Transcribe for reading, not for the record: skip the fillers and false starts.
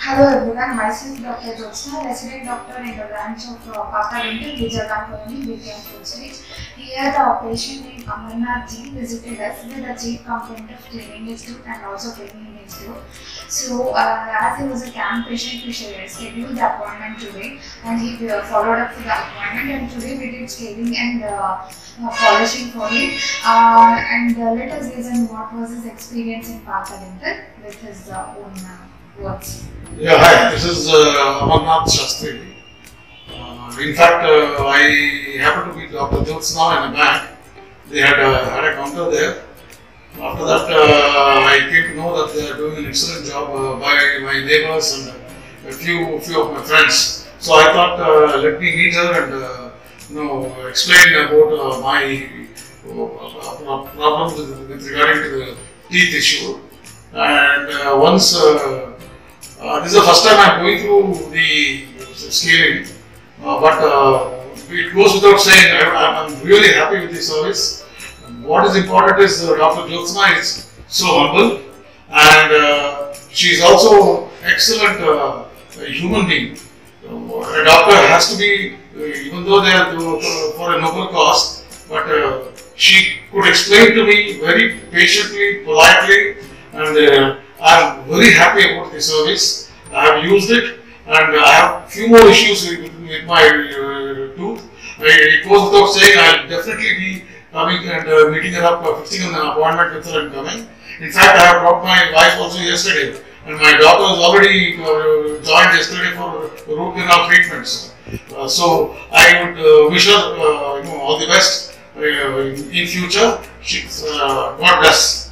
Hello everyone, myself Dr. Jyotsna, resident doctor in the branch of Partha Dental II, BPM full stage. Here the patient named Amarnath Ji visited us with the chief complaint of cleaning his tooth and also cleaning his tooth. So as he was a camp patient, we scheduled the appointment today and he followed up for the appointment, and today we did scaling and polishing for him. Let us listen what was his experience in Partha Dental with his own words. Yeah, hi, this is Amarnath Shastri. In fact, I happened to be Dr. Jyotsna in a bank. They had a counter there. After that, I came to know that they are doing an excellent job by my neighbors and a few of my friends. So I thought, let me meet her and explain about my problems with regarding to the teeth issue. And once this is the first time I am going through the scaling, but it goes without saying I am really happy with the service. What is important is Dr. Jyotsna is so humble, and she is also excellent human being. A doctor has to be, even though they are for a noble cause, but she could explain to me very patiently, politely, and I am very happy about the service. I have used it, and I have few more issues with my tooth. It goes without saying I will definitely be coming and meeting her up, fixing an appointment with her and coming. In fact, I have brought my wife also yesterday, and my daughter has already joined yesterday for root canal treatments. So I would wish her all the best in future. God bless.